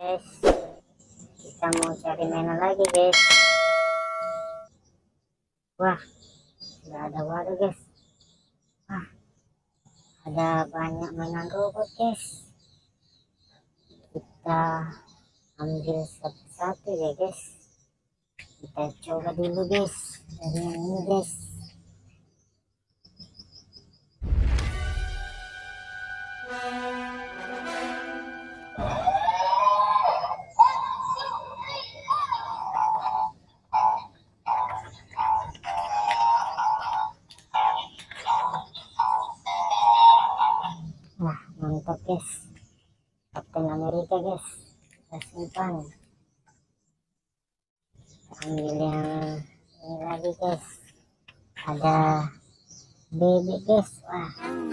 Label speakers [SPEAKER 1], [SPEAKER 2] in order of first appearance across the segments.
[SPEAKER 1] Guys, kita mau cari mainan lagi guys. Wah, sudah ada waduh guys. Wah, ada banyak mainan robot guys. Kita ambil satu-satu ya guys. Kita coba dulu guys dari yang ini guys. Wah, mantap guys. Kapten Amerika guys. Kita simpan. Ambil yang ini lagi guys. Ada bebek guys. Wah,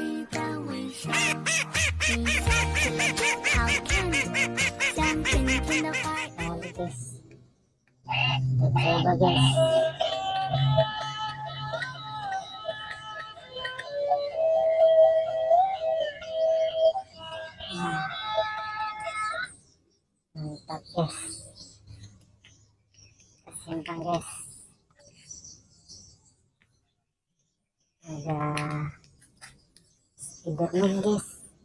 [SPEAKER 1] lagi guys. Kita coba guys. Mantap guys. Kita simpan guys. Ada Spiderman guys.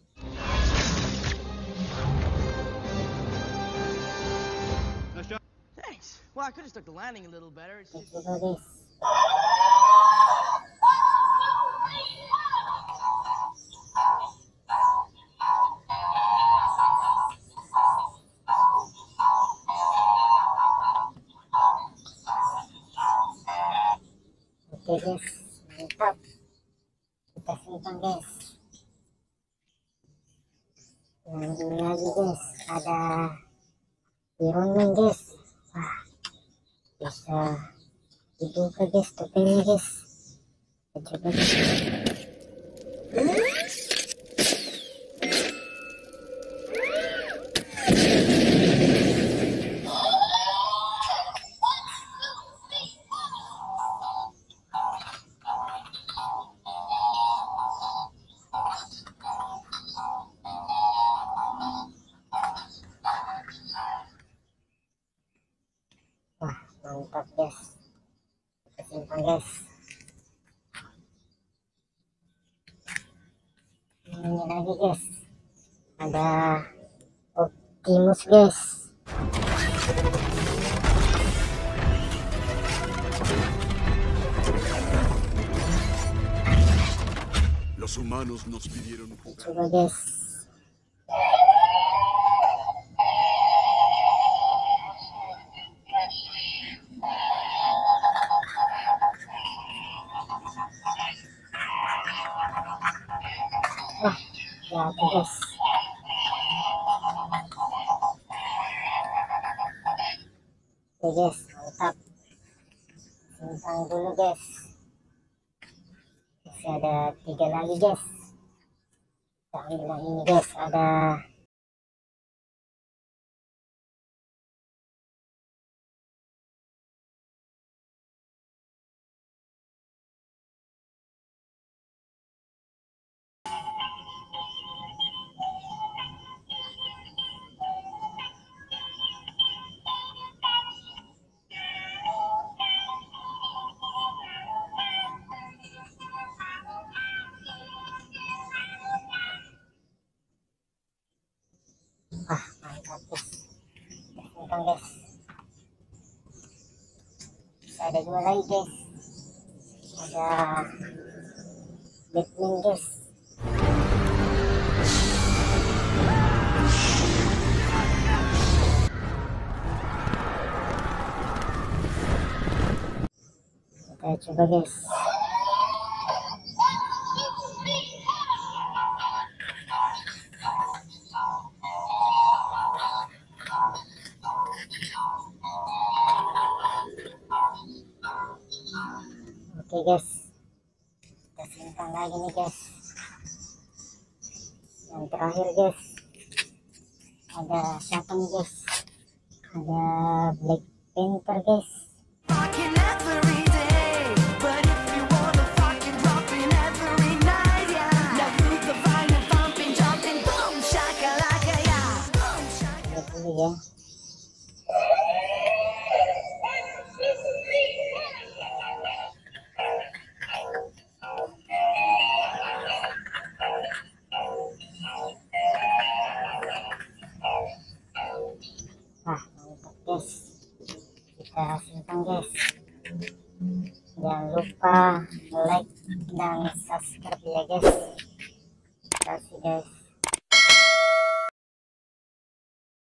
[SPEAKER 2] Thanks. Well, I could have stuck the landing a little better. It's just...
[SPEAKER 1] Coba guys. Oke guys, mantap. Kita simpan guys. Yang ini lagi guys, ada Iron Man guys. Wah, bisa dibuka guys topengnya guys. Kita coba guys. Wah, mantap guys. Kita simpan guys. Ini lagi guys, ada Optimus guys.
[SPEAKER 3] Los humanos nos pidieron
[SPEAKER 1] Coba guys. Wah, jatuh guys. Oke guys, mantap. Simpan dulu guys. Masih ada 3 lagi guys. Kita ambil yang ini guys. Ada mantap guys. Kita simpan guys. Bisa ada 2 lagi guys. Ada Batman guys. Kita coba guys. Oke guys, kita simpan lagi nih guys. Yang terakhir guys, ada siapa nih guys? Ada Black Panther guys. ya. Wah, mantap guys, kita hasilkan guys. Jangan lupa like dan subscribe ya guys. Terima kasih guys.